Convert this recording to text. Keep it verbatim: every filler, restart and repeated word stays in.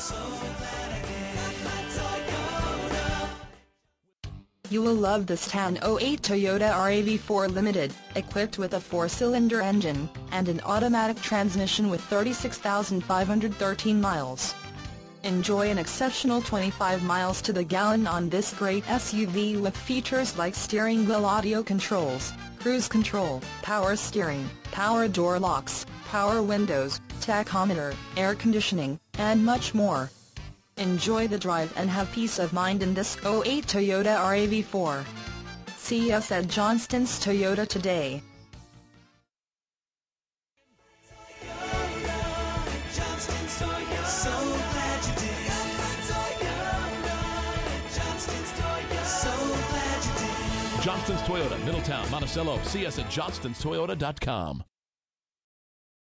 You will love this ten oh eight Toyota R A V four Limited, equipped with a four-cylinder engine, and an automatic transmission with thirty-six thousand five hundred thirteen miles. Enjoy an exceptional twenty-five miles to the gallon on this great S U V with features like steering wheel audio controls, cruise control, power steering, power door locks, power windows, tachometer, air conditioning, and much more. Enjoy the drive and have peace of mind in this oh eight Toyota R A V four. See us at Johnston's Toyota today. Johnston's Toyota, Middletown, Monticello. See us at Johnstons Toyota dot com.